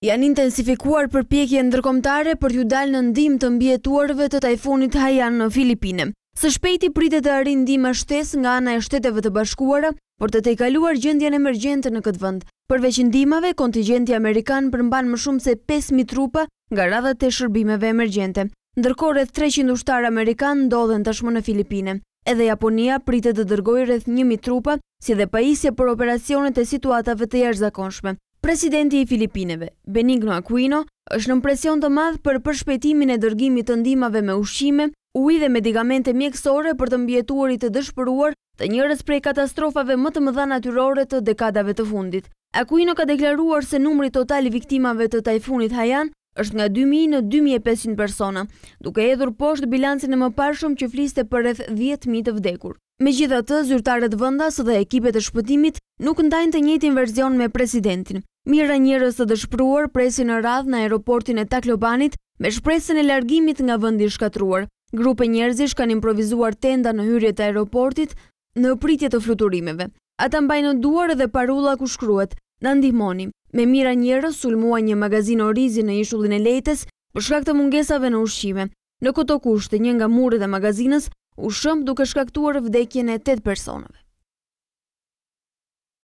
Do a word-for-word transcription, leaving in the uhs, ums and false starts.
Janë intensifikuar përpjekje ndërkombëtare për t'u dalë në ndihmë të mbijetuarve të tajfunit Haiyan në Filipine. Së shpejti pritet të arrijë ndihmë SHTESE nga ana e Shteteve të Bashkuara për të tejkaluar gjendjen emergjente në këtë vend. Përveç ndihmave, kontingjenti amerikan përmban më shumë se pesë mijë trupa nga radhat e shërbimeve emergjente. Ndërkohë rreth treqind ushtarë amerikan ndodhen tashmë në Filipine. Edhe Japonia pritet të dërgojë rreth një mijë trupa, si dhe pajisje për operacionet e situatave të jashtëzakonshme. Presidenti i Filipineve, Benigno Aquino, është në presion të madh për përshpejtimin e dërgimit të ndihmave me ushqime, ujë dhe medikamente mjekësore për të mbijetuarit të dëshpëruar të njërës prej katastrofave më të mëdha natyrore të dekadave të fundit. Aquino ka deklaruar se numri total i viktimave të tajfunit Haiyan është nga dy mijë në dy mijë e pesëqind persona, duke hedhur poshtë bilancin e mëparshëm që fliste për rreth dhjetë mijë të vdekur. Megjithatë, zyrtarët vendas dhe ekipet e shpëtimit nuk ndajnë të njëjtin version me presidentin. Mijëra njerëz të dëshpëruar presin në radhë në aeroportin e Taclobanit me shpresën e largimit nga vendi i shkatruar. Grupe njerëzish kanë improvisuar tenda në hyrje të aeroportit në pritje të fluturimeve. Ata mbajnë në duar edhe parulla ku shkruhet: "Na ndihmoni". Me mijëra njerëz sulmuan një magazin orizi në ishullin e Lejtes për shkak të mungesave në ushqime. Në këto kushte, një nga muret e magazinës u shëmb duke shkaktuar vdekjen e tetë personave.